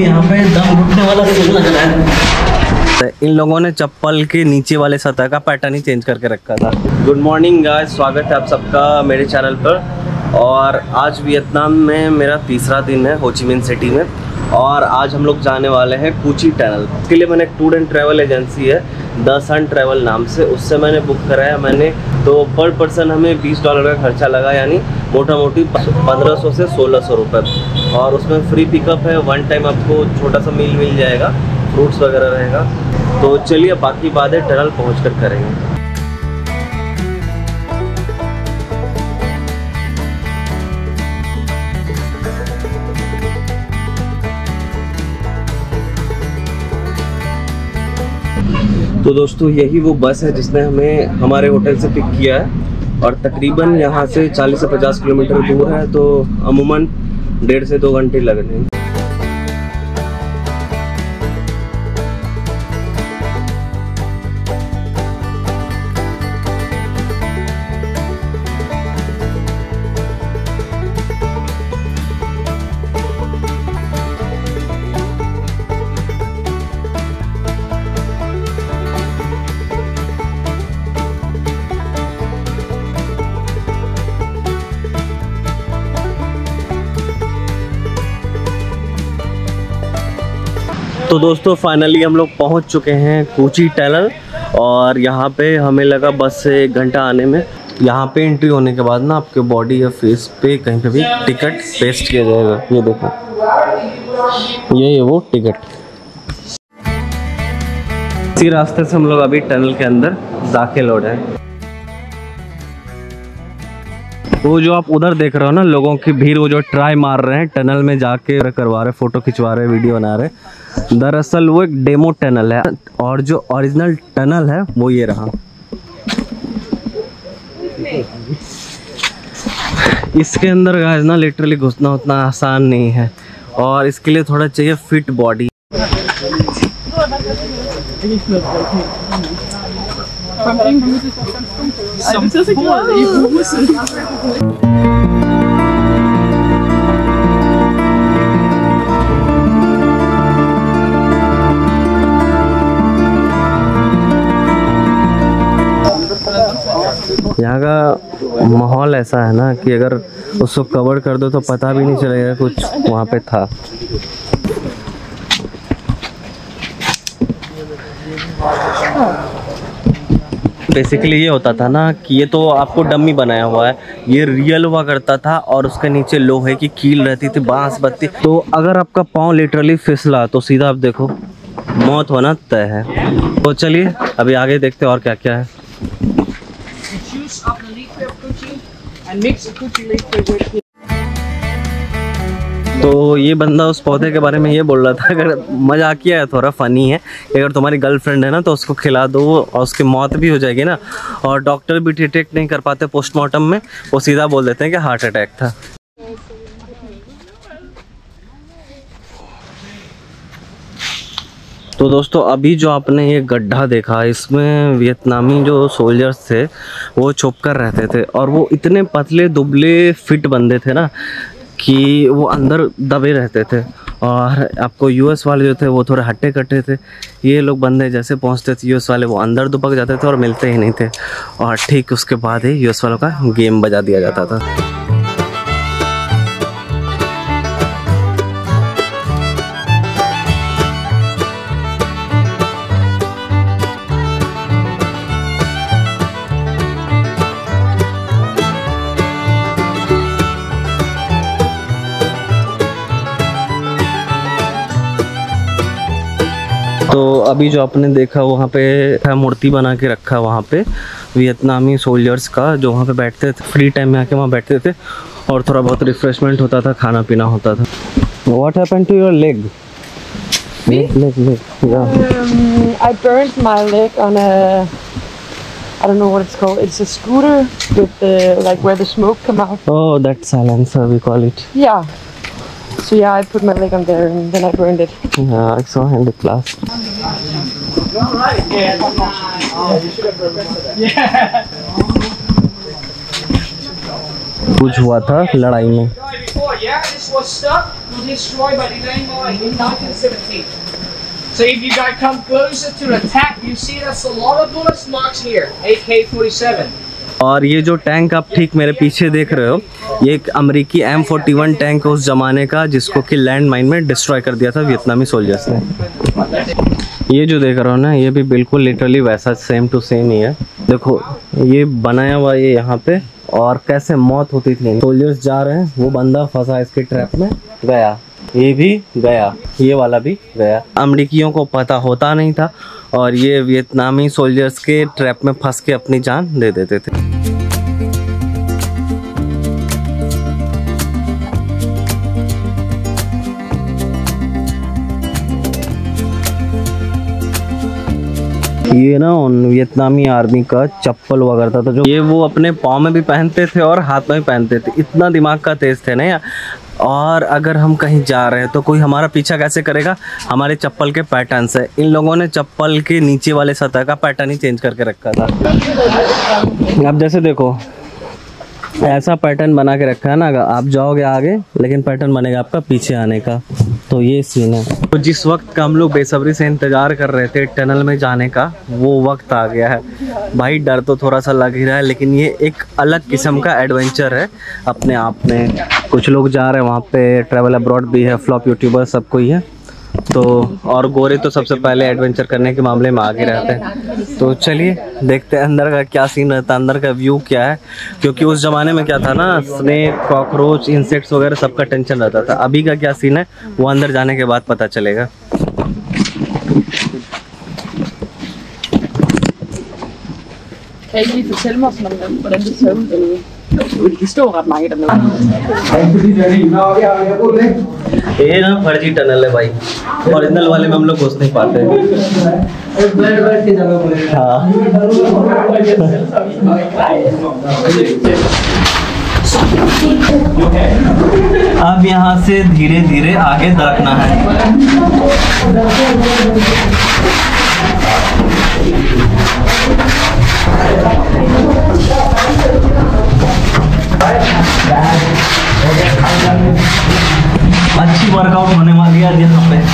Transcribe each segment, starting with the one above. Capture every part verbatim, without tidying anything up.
भाई यहाँ पे दम घुटने वाला सीन लग रहा है। इन लोगों ने चप्पल के नीचे वाले सतह का पैटर्न ही चेंज करके रखा था। गुड मॉर्निंग गाइस, स्वागत है आप सबका मेरे चैनल पर। और आज वियतनाम में मेरा तीसरा दिन है, हो ची मिन सिटी में। और आज हम लोग जाने वाले हैं कूची टनल। इसके लिए मैंने एक टूर एंड ट्रैवल एजेंसी है द सन ट्रैवल नाम से, उससे मैंने बुक कराया मैंने। तो पर पर्सन हमें बीस डॉलर का खर्चा लगा, यानी मोटा मोटी पंद्रह सौ से सोलह सौ रुपये। और उसमें फ्री पिकअप है, वन टाइम आपको छोटा सा मील मिल जाएगा, फ्रूट्स वगैरह रहेगा। तो चलिए बाकी बातें टनल पहुँच कर करेंगे। तो दोस्तों यही वो बस है जिसने हमें हमारे होटल से पिक किया है और तकरीबन यहाँ से चालीस से पचास किलोमीटर दूर है। तो अमूमन डेढ़ से दो घंटे लग रहे हैं। तो दोस्तों फाइनली हम लोग पहुंच चुके हैं कूची टनल। और यहाँ पे हमें लगा बस से एक घंटा आने में। यहाँ पे एंट्री होने के बाद ना आपके बॉडी या फेस पे कहीं पे भी टिकट पेस्ट किया जाएगा। ये देखो, ये ये वो टिकट। इसी रास्ते से हम लोग अभी टनल के अंदर दाखिल हो रहे हैं। वो जो आप उधर देख रहे हो ना, लोगों की भीड़, वो जो ट्राई मार रहे हैं टनल में जाके करवा रहे, फोटो खिंचवा रहे, वीडियो बना रहे। दरअसल वो एक डेमो टनल है और जो ओरिजिनल टनल है वो ये रहा। इसके अंदर गाइस ना लिटरली घुसना उतना आसान नहीं है और इसके लिए थोड़ा चाहिए फिट बॉडी। यहाँ का माहौल ऐसा है ना कि अगर उसको कवर कर दो तो पता भी नहीं चलेगा कुछ वहाँ पे था। बेसिकली ये होता था ना कि ये तो आपको डम्मी बनाया हुआ है, ये रियल हुआ करता था और उसके नीचे लोहे की कील रहती थी, बांस बत्ती। तो अगर आपका पाँव लिटरली फिसला तो सीधा आप देखो मौत होना तय है। तो चलिए अभी आगे देखते हैं और क्या क्या है। तो ये बंदा उस पौधे के बारे में ये बोल रहा था, अगर मजाकिया है, थोड़ा फनी है, अगर तुम्हारी गर्लफ्रेंड है ना तो उसको खिला दो और उसकी मौत भी हो जाएगी ना। और डॉक्टर भी डिटेक्ट नहीं कर पाते पोस्टमार्टम में, वो सीधा बोल देते हैं कि हार्ट अटैक था। तो दोस्तों अभी जो आपने ये गड्ढा देखा, इसमें वियतनामी जो सोल्जर्स थे वो छुप कर रहते थे और वो इतने पतले दुबले फिट बंदे थे ना कि वो अंदर दबे रहते थे। और आपको यूएस वाले जो थे वो थोड़े हट्टे कट्टे थे। ये लोग बंदे जैसे पहुंचते थे यूएस वाले, वो अंदर दुबक जाते थे और मिलते ही नहीं थे। और ठीक उसके बाद ही यूएस वालों का गेम बजा दिया जाता था। तो अभी जो आपने देखा वहाँ पे मूर्ति बना के रखा, वहाँ पे वियतनामी सोल्जर्स का, जो वहाँ पे बैठते थे, फ्री टाइम में आके वहाँ बैठते थे और थोड़ा बहुत रिफ्रेशमेंट होता था, खाना पीना होता था। What happened to your leg? Leg, leg, leg. Yeah. Um, I burned my leg on a, I don't know what it's called. It's a scooter with the, like where the smoke come out. Oh, that silencer we call it. Yeah. So yeah, I put my leg on there and then I burned it. Yeah, I saw in the class. कुछ हुआ था लड़ाई में। this was stuck, was destroyed by the landmine in nineteen seventeen. So if you guys come closer to the attack, you see that's a lot of bullet marks here, A K forty-seven. और ये जो tank आप ठीक मेरे पीछे देख रहे हो, ये एक अमेरिकी एम फोर्टी वन टैंक है उस जमाने का, जिसको कि लैंड माइन में डिस्ट्रॉय कर दिया था वियतनामी सोल्जर्स ने। ये जो देख रहे हो ना, ये भी बिल्कुल लिटरली वैसा सेम टू सेम ही है। देखो ये बनाया हुआ ये यहाँ पे, और कैसे मौत होती थी। सोल्जर्स जा रहे हैं, वो बंदा फंसा इसके ट्रैप में, गया, ये भी गया, ये वाला भी गया। अमेरिकियों को पता होता नहीं था और ये वियतनामी सोल्जर्स के ट्रैप में फंस के अपनी जान दे देते थे। ये ना उन वियतनामी आर्मी का चप्पल हुआ करता था, जो ये वो अपने पाँव में भी पहनते थे और हाथ में भी पहनते थे। इतना दिमाग का तेज थे ना यार। और अगर हम कहीं जा रहे हैं तो कोई हमारा पीछा कैसे करेगा? हमारे चप्पल के पैटर्न से। इन लोगों ने चप्पल के नीचे वाले सतह का पैटर्न ही चेंज करके रखा था। अब जैसे देखो ऐसा पैटर्न बना के रखा है ना, अगर आप जाओगे आगे लेकिन पैटर्न बनेगा आपका पीछे आने का। तो ये सीन है। तो जिस वक्त का हम लोग बेसब्री से इंतज़ार कर रहे थे टनल में जाने का, वो वक्त आ गया है भाई। डर तो थोड़ा सा लग ही रहा है, लेकिन ये एक अलग किस्म का एडवेंचर है अपने आप में। कुछ लोग जा रहे हैं वहाँ पे, ट्रैवल अब्रॉड भी है, फ्लॉप यूट्यूबर सब कोई है। तो और गोरे तो सबसे पहले एडवेंचर करने के मामले में आगे रहते हैं। तो चलिए देखते हैं अंदर का क्या सीन रहता है, अंदर का व्यू क्या है। क्योंकि उस ज़माने में क्या था ना, स्नेक, कॉकरोच, इंसेक्ट्स वगैरह सबका टेंशन रहता था। अभी का क्या सीन है वो अंदर जाने के बाद पता चलेगा। Kan I ikke lige fortælle mig sådan om, hvordan det ser ud dernede? De står ret mange dernede. ये ना फर्जी टनल है भाई, ओरिजिनल वाले में हम लोग घुस नहीं पाते। हाँ। अब यहाँ से धीरे धीरे आगे दरकना है। अच्छी वर्कआउट होने वाली है यहाँ पे।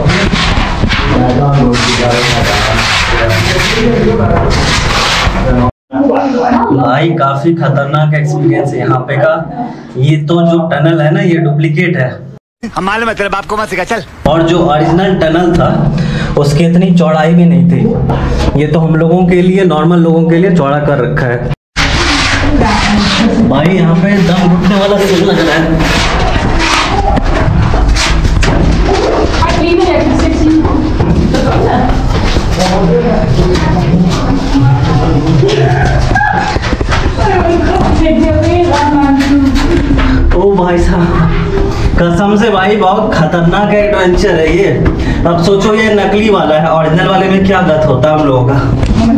भाई काफी खतरनाक एक्सपीरियंस है यहाँ पे का। ये तो जो टनल है ना, ये डुप्लीकेट है। हमारे मतलब आपको मत सिखा चल। और जो ओरिजिनल टनल था उसकी इतनी चौड़ाई भी नहीं थी। ये तो हम लोगों के लिए, नॉर्मल लोगों के लिए चौड़ा कर रखा है। भाई यहाँ पे दम घुटने वाला सीन लग रहा है। ओ भाई साहब, कसम से भाई बहुत खतरनाक एडवेंचर है ये। अब सोचो ये नकली वाला है, ओरिजिनल वाले में क्या गत होता है हम लोगों का।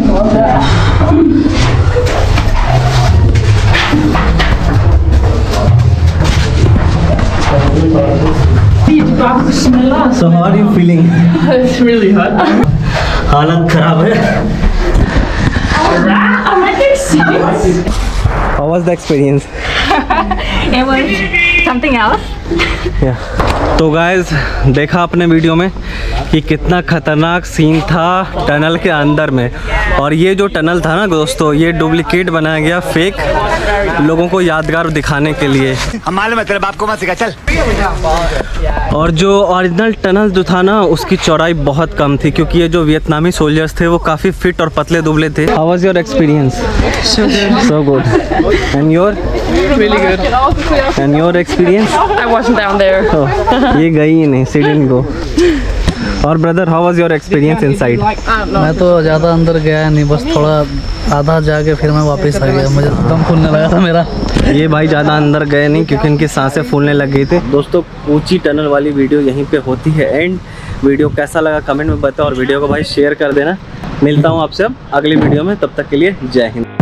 So how are you feeling? It's really hot. हालत खराब है। Alright, I'm like serious. How was the experience? It was something else. Yeah. तो गाइज देखा आपने वीडियो में कि कितना खतरनाक सीन था टनल के अंदर में। और ये जो टनल था ना दोस्तों, ये डुप्लीकेट बनाया गया, फेक, लोगों को यादगार दिखाने के लिए। हमारे मतलब आपको मत सिखा चल। और जो ओरिजिनल टनल जो था ना, उसकी चौड़ाई बहुत कम थी, क्योंकि ये जो वियतनामी सोल्जर्स थे वो काफ़ी फिट और पतले दुबले थे। How was your experience? So good. So good. And your? Really good. And your experience? I wasn't down there. ये गई ही नहीं, सी डिडंट गो। और brother, how was your experience inside? मैं तो ज़्यादा अंदर गया नहीं, बस थोड़ा आधा जाके फिर मैं वापस आ गया। मुझे दम फूलने लगा था मेरा। ये भाई ज़्यादा अंदर गए नहीं क्योंकि इनकी सांसें फूलने लग गई थी। दोस्तों ऊंची टनल वाली वीडियो यहीं पे होती है एंड। वीडियो कैसा लगा कमेंट में बताओ और वीडियो को भाई शेयर कर देना। मिलता हूँ आपसे अब अगली वीडियो में, तब तक के लिए जय हिंद।